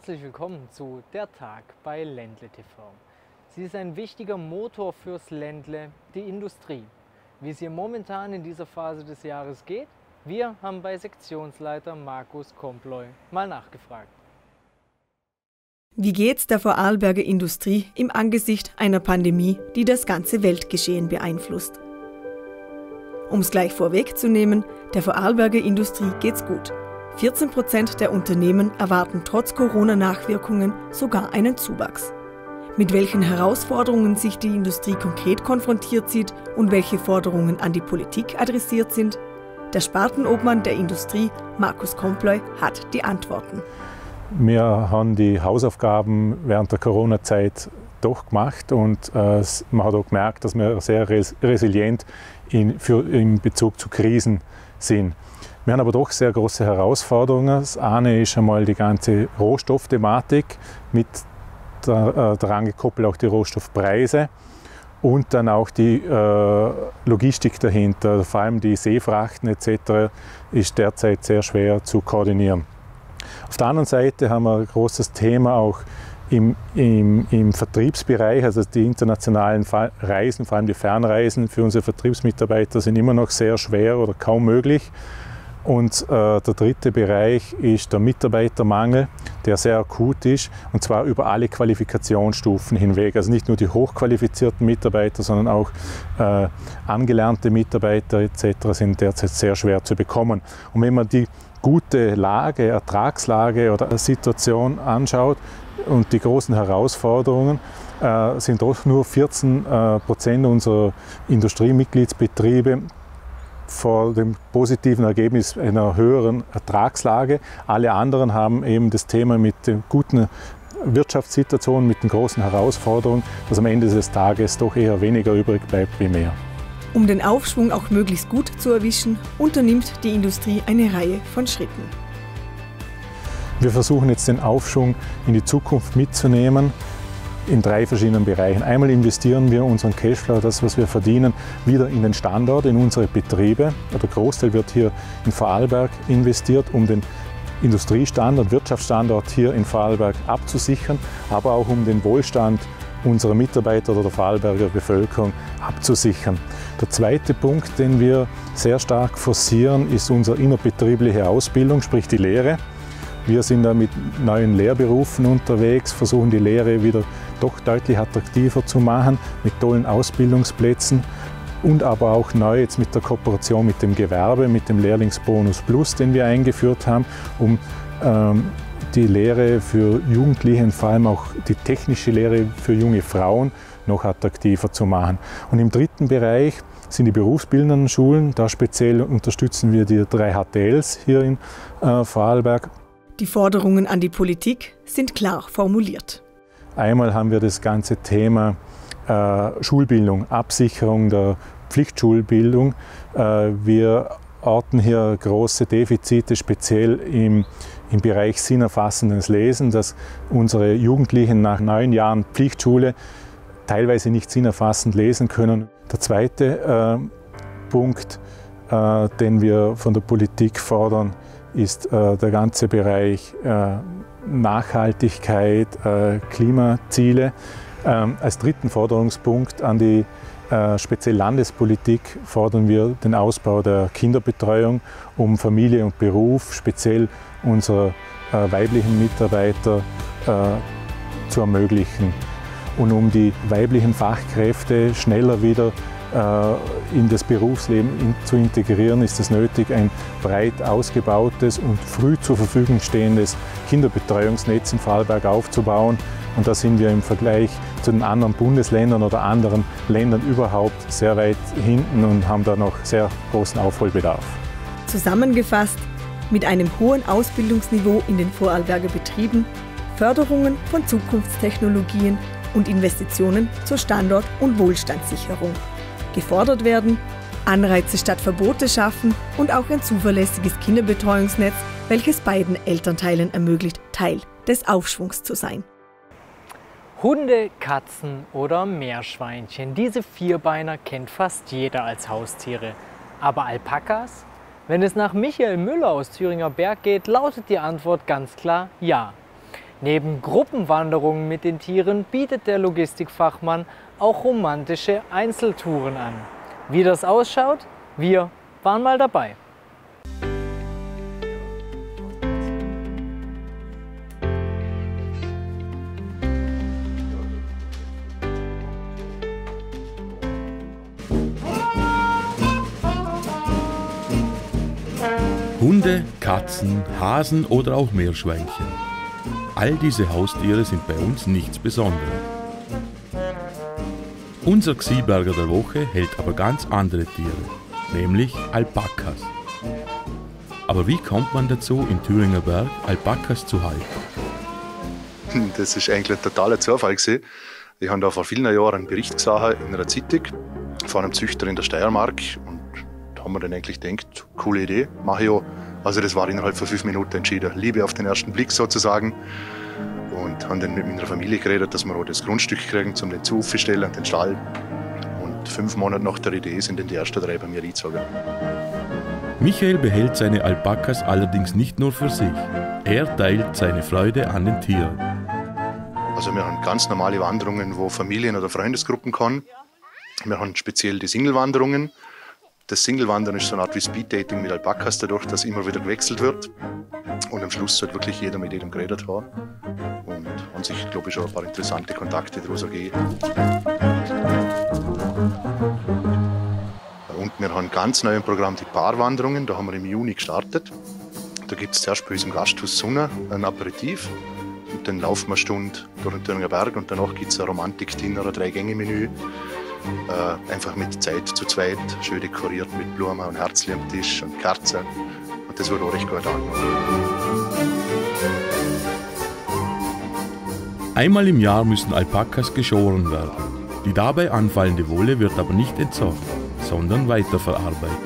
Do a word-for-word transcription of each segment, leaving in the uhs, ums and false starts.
Herzlich willkommen zu Der Tag bei Ländle T V. Sie ist ein wichtiger Motor fürs Ländle, die Industrie. Wie es ihr momentan in dieser Phase des Jahres geht, wir haben bei Sektionsleiter Markus Komploy mal nachgefragt. Wie geht's der Vorarlberger Industrie im Angesicht einer Pandemie, die das ganze Weltgeschehen beeinflusst? Um es gleich vorwegzunehmen, der Vorarlberger Industrie geht's gut. vierzehn Prozent der Unternehmen erwarten trotz Corona-Nachwirkungen sogar einen Zuwachs. Mit welchen Herausforderungen sich die Industrie konkret konfrontiert sieht und welche Forderungen an die Politik adressiert sind, der Spartenobmann der Industrie, Markus Komploy, hat die Antworten. Wir haben die Hausaufgaben während der Corona-Zeit doch gemacht und äh, man hat auch gemerkt, dass wir sehr res resilient in, für, in Bezug zu Krisen sind. Wir haben aber doch sehr große Herausforderungen. Das eine ist einmal die ganze Rohstoffthematik, mit der, äh, daran gekoppelt auch die Rohstoffpreise und dann auch die äh, Logistik dahinter, vor allem die Seefrachten et cetera ist derzeit sehr schwer zu koordinieren. Auf der anderen Seite haben wir ein großes Thema auch im, im, im Vertriebsbereich, also die internationalen Reisen, vor allem die Fernreisen für unsere Vertriebsmitarbeiter sind immer noch sehr schwer oder kaum möglich. Und äh, der dritte Bereich ist der Mitarbeitermangel, der sehr akut ist, und zwar über alle Qualifikationsstufen hinweg. Also nicht nur die hochqualifizierten Mitarbeiter, sondern auch äh, angelernte Mitarbeiter et cetera sind derzeit sehr schwer zu bekommen. Und wenn man die gute Lage, Ertragslage oder Situation anschaut und die großen Herausforderungen, äh, sind doch nur vierzehn Prozent äh, unserer Industriemitgliedsbetriebe vor dem positiven Ergebnis einer höheren Ertragslage. Alle anderen haben eben das Thema mit der guten Wirtschaftssituation, mit den großen Herausforderungen, dass am Ende des Tages doch eher weniger übrig bleibt wie mehr. Um den Aufschwung auch möglichst gut zu erwischen, unternimmt die Industrie eine Reihe von Schritten. Wir versuchen jetzt den Aufschwung in die Zukunft mitzunehmen, in drei verschiedenen Bereichen. Einmal investieren wir unseren Cashflow, das was wir verdienen, wieder in den Standort, in unsere Betriebe. Der Großteil wird hier in Vorarlberg investiert, um den Industriestandort, Wirtschaftsstandort hier in Vorarlberg abzusichern, aber auch um den Wohlstand unserer Mitarbeiter oder der Vorarlberger Bevölkerung abzusichern. Der zweite Punkt, den wir sehr stark forcieren, ist unsere innerbetriebliche Ausbildung, sprich die Lehre. Wir sind da mit neuen Lehrberufen unterwegs, versuchen die Lehre wieder doch deutlich attraktiver zu machen, mit tollen Ausbildungsplätzen und aber auch neu jetzt mit der Kooperation mit dem Gewerbe, mit dem Lehrlingsbonus Plus, den wir eingeführt haben, um ähm, die Lehre für Jugendliche und vor allem auch die technische Lehre für junge Frauen noch attraktiver zu machen. Und im dritten Bereich sind die berufsbildenden Schulen. Da speziell unterstützen wir die drei H T Ls hier in äh, Vorarlberg. Die Forderungen an die Politik sind klar formuliert. Einmal haben wir das ganze Thema äh, Schulbildung, Absicherung der Pflichtschulbildung. Äh, wir orten hier große Defizite, speziell im, im Bereich sinnerfassendes Lesen, dass unsere Jugendlichen nach neun Jahren Pflichtschule teilweise nicht sinnerfassend lesen können. Der zweite äh, Punkt, äh, den wir von der Politik fordern, ist äh, der ganze Bereich äh, Nachhaltigkeit, äh, Klimaziele. Ähm, als dritten Forderungspunkt an die äh, speziell Landespolitik fordern wir den Ausbau der Kinderbetreuung, um Familie und Beruf, speziell unserer äh, weiblichen Mitarbeiter, äh, zu ermöglichen. Und um die weiblichen Fachkräfte schneller wieder in das Berufsleben in, zu integrieren, ist es nötig, ein breit ausgebautes und früh zur Verfügung stehendes Kinderbetreuungsnetz in Vorarlberg aufzubauen. Und da sind wir im Vergleich zu den anderen Bundesländern oder anderen Ländern überhaupt sehr weit hinten und haben da noch sehr großen Aufholbedarf. Zusammengefasst, mit einem hohen Ausbildungsniveau in den Vorarlberger Betrieben, Förderungen von Zukunftstechnologien und Investitionen zur Standort- und Wohlstandssicherung. Gefordert werden, Anreize statt Verbote schaffen und auch ein zuverlässiges Kinderbetreuungsnetz, welches beiden Elternteilen ermöglicht, Teil des Aufschwungs zu sein. Hunde, Katzen oder Meerschweinchen, diese Vierbeiner kennt fast jeder als Haustiere. Aber Alpakas? Wenn es nach Michael Müller aus Thüringer Berg geht, lautet die Antwort ganz klar ja. Neben Gruppenwanderungen mit den Tieren bietet der Logistikfachmann auch romantische Einzeltouren an. Wie das ausschaut? Wir waren mal dabei. Hunde, Katzen, Hasen oder auch Meerschweinchen. All diese Haustiere sind bei uns nichts Besonderes. Unser Xiberger der Woche hält aber ganz andere Tiere, nämlich Alpakas. Aber wie kommt man dazu, in Thüringer Berg Alpakas zu halten? Das ist eigentlich ein totaler Zufall gewesen. Ich habe da vor vielen Jahren einen Bericht gesehen in einer Zeitung von einem Züchter in der Steiermark. Und da haben wir dann eigentlich gedacht, coole Idee, mache ich auch. Also das war innerhalb von fünf Minuten entschieden. Liebe auf den ersten Blick sozusagen. Und haben dann mit meiner Familie geredet, dass wir auch das Grundstück kriegen, um den Zoo aufzustellen und den Stall. Und fünf Monate nach der Idee sind dann die ersten drei bei mir eingezogen. Michael behält seine Alpakas allerdings nicht nur für sich. Er teilt seine Freude an den Tieren. Also wir haben ganz normale Wanderungen, wo Familien oder Freundesgruppen kommen. Wir haben speziell die Single-Wanderungen. Das Single-Wandern ist so eine Art wie Speed-Dating mit Alpakas, dadurch, dass immer wieder gewechselt wird. Und am Schluss sollte wirklich jeder mit jedem geredet haben. Und an sich, glaube ich, schon ein paar interessante Kontakte daraus ergeben. Und wir haben ganz neu im Programm die Paarwanderungen. Da haben wir im Juni gestartet. Da gibt es zuerst bei uns im Gasthaus Sunna ein Aperitif. Und dann laufen wir eine Stunde durch den Thüringer Berg und danach gibt es ein Romantik-Dinner, ein Drei-Gänge-Menü. Äh, einfach mit Zeit zu zweit, schön dekoriert mit Blumen und Herzli am Tisch und Kerzen. Und das wird auch recht gut angenommen. Einmal im Jahr müssen Alpakas geschoren werden. Die dabei anfallende Wolle wird aber nicht entsorgt, sondern weiterverarbeitet.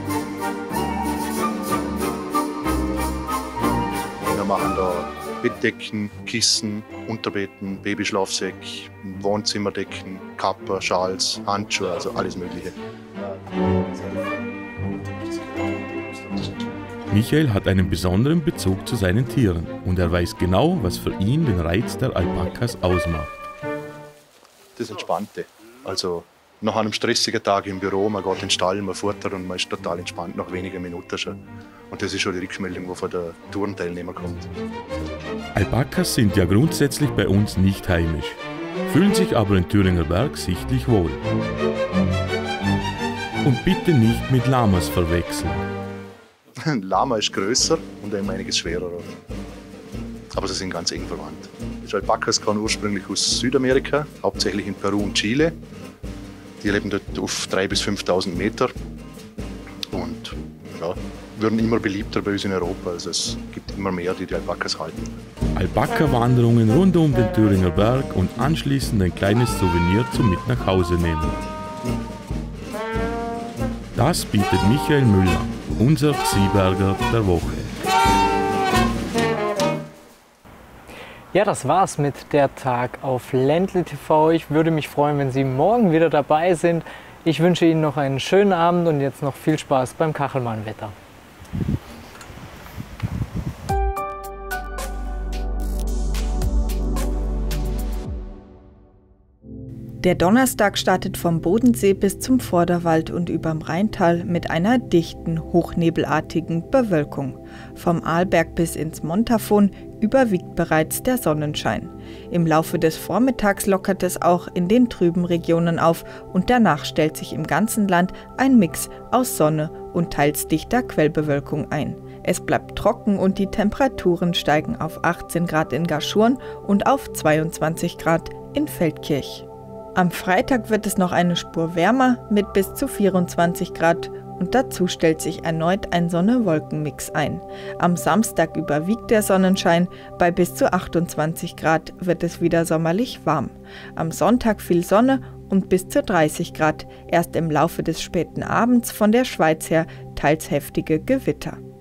Wir machen da Bettdecken, Kissen, Unterbetten, Babyschlafsäck, Wohnzimmerdecken, Kappe, Schals, Handschuhe, also alles Mögliche. Michael hat einen besonderen Bezug zu seinen Tieren und er weiß genau, was für ihn den Reiz der Alpakas ausmacht. Das Entspannte. Also nach einem stressigen Tag im Büro, man geht in den Stall, man futtert und man ist total entspannt nach wenigen Minuten schon. Und das ist schon die Rückmeldung, die von den Tourenteilnehmern kommt. Alpakas sind ja grundsätzlich bei uns nicht heimisch, fühlen sich aber in Thüringer Berg sichtlich wohl. Und bitte nicht mit Lamas verwechseln. Ein Lama ist größer und um einiges schwerer. Aber sie sind ganz eng verwandt. Die Alpakas kommen ursprünglich aus Südamerika, hauptsächlich in Peru und Chile. Die leben dort auf dreitausend bis fünftausend Meter und ja, werden immer beliebter bei uns in Europa. Also es gibt immer mehr, die die Alpakas halten. Alpaka-Wanderungen rund um den Thüringer Berg und anschließend ein kleines Souvenir zum Mit nach Hause nehmen. Das bietet Michael Müller, unser Xiberger der Woche. Ja, das war's mit der Tag auf Ländle T V. Ich würde mich freuen, wenn Sie morgen wieder dabei sind. Ich wünsche Ihnen noch einen schönen Abend und jetzt noch viel Spaß beim Kachelmann-Wetter. Der Donnerstag startet vom Bodensee bis zum Vorderwald und überm Rheintal mit einer dichten, hochnebelartigen Bewölkung. Vom Arlberg bis ins Montafon überwiegt bereits der Sonnenschein. Im Laufe des Vormittags lockert es auch in den trüben Regionen auf und danach stellt sich im ganzen Land ein Mix aus Sonne und teils dichter Quellbewölkung ein. Es bleibt trocken und die Temperaturen steigen auf achtzehn Grad in Gaschurn und auf zweiundzwanzig Grad in Feldkirch. Am Freitag wird es noch eine Spur wärmer mit bis zu vierundzwanzig Grad und dazu stellt sich erneut ein Sonne-Wolken-Mix ein. Am Samstag überwiegt der Sonnenschein, bei bis zu achtundzwanzig Grad wird es wieder sommerlich warm. Am Sonntag viel Sonne und bis zu dreißig Grad, erst im Laufe des späten Abends von der Schweiz her teils heftige Gewitter.